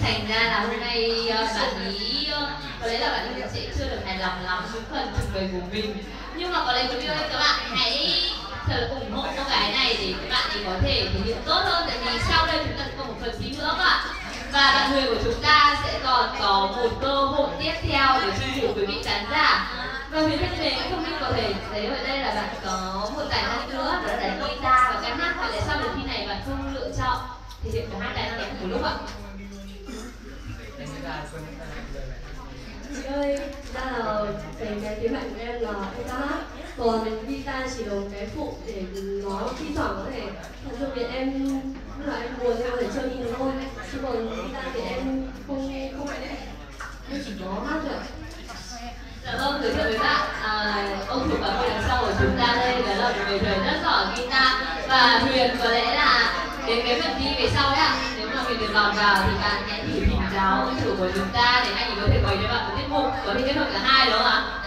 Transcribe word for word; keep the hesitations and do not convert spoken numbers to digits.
thành ra là hôm nay uh, bạn ý uh, có lẽ là bạn ý sẽ chưa được hài lòng lắm với phần trình bày của mình, nhưng mà có lẽ quý vị ơi, các bạn hãy thật ủng hộ cô gái này để các bạn ấy có thể thể hiện tốt hơn, tại vì sau đây chúng ta sẽ có một phần thi nữa các bạn, và bạn Huyền của chúng ta sẽ còn có một cơ hội tiếp theo để chinh phục quý vị khán giả. Và Huyền thân mến, không biết có thể thấy ở đây là bạn có một tài năng nữa, đó là đánh guitar và ca hát, vậy tại sao lần thi này bạn không lựa chọn thể hiện cả hai tài năng này cùng một lúc ạ? Chị ơi, ra là về cái thế mạnh của em là em ca hát, còn guitar chỉ là một cái phụ để nó thi thoảng có thể làm cho việc em lúc là em buồn em có thể chơi như thế thôi, chứ còn guitar thì em không không em chỉ có hát thôi. Dạ vâng, giới thiệu với bạn, à, ông chủ bảo vệ đằng sau của chúng ta đây đó là một người thầy rất giỏi guitar, và Huyền có lẽ là đến cái phần thi về sau ấy ạ, nếu mà Huyền được lọt vào thì bạn hãy thử thỉnh giáo ông chủ của chúng ta để anh ấy có thể bày cho bạn một tiết mục có thể kết hợp cả hai đúng không ạ?